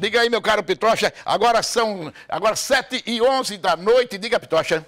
Diga aí, meu caro Pitocha, agora são 7h11 da noite. Diga, Pitocha.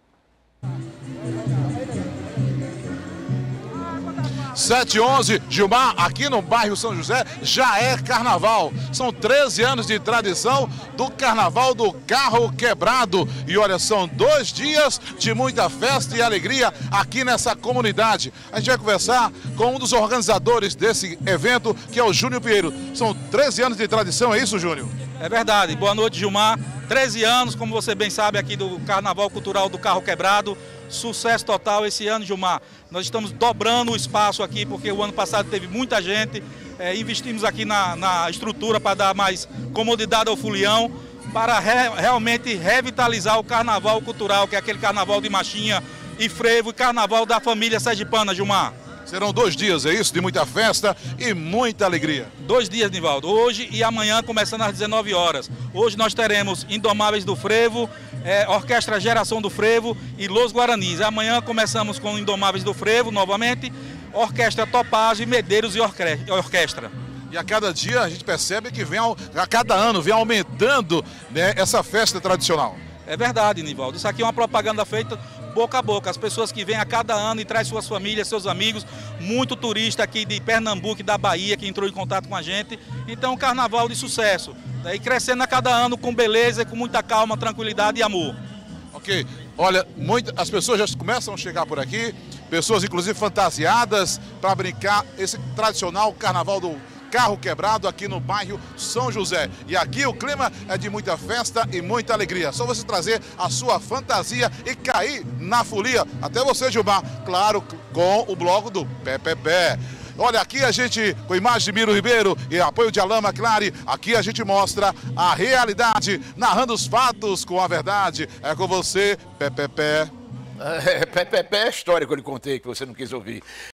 7h11, Gilmar, aqui no bairro São José já é carnaval. São 13 anos de tradição do carnaval do carro quebrado. E olha, são 2 dias de muita festa e alegria aqui nessa comunidade. A gente vai conversar com um dos organizadores desse evento, que é o Júnior Pinheiro. São 13 anos de tradição, é isso, Júnior? É verdade. Boa noite, Gilmar. 13 anos, como você bem sabe, aqui do Carnaval Cultural do Carro Quebrado. Sucesso total esse ano, Gilmar. Nós estamos dobrando o espaço aqui, porque o ano passado teve muita gente. Investimos aqui na estrutura para dar mais comodidade ao folião, para realmente revitalizar o Carnaval Cultural, que é aquele carnaval de marchinha e frevo e carnaval da família sergipana, Gilmar. Serão 2 dias, é isso? De muita festa e muita alegria. 2 dias, Nivaldo. Hoje e amanhã, começando às 19 horas. Hoje nós teremos Indomáveis do Frevo, Orquestra Geração do Frevo e Los Guaranis. Amanhã começamos com Indomáveis do Frevo, novamente, Orquestra Topázio, Medeiros e Orquestra. E a cada dia a gente percebe que a cada ano vem aumentando, né, essa festa tradicional. É verdade, Nivaldo. Isso aqui é uma propaganda feita boca a boca. As pessoas que vêm a cada ano e trazem suas famílias, seus amigos, muito turista aqui de Pernambuco e da Bahia que entrou em contato com a gente. Então, carnaval de sucesso. E crescendo a cada ano com beleza, com muita calma, tranquilidade e amor. Ok. Olha, as pessoas já começam a chegar por aqui, pessoas inclusive fantasiadas para brincar esse tradicional carnaval do Carro Quebrado aqui no bairro São José. E aqui o clima é de muita festa e muita alegria. Só você trazer a sua fantasia e cair na folia. Até você, Gilmar, claro, com o bloco do PPP. Olha, aqui a gente, com imagem de Miro Ribeiro e apoio de Alain McLaren, aqui a gente mostra a realidade, narrando os fatos com a verdade. É com você, PPP. PPP é história que eu lhe contei, que você não quis ouvir.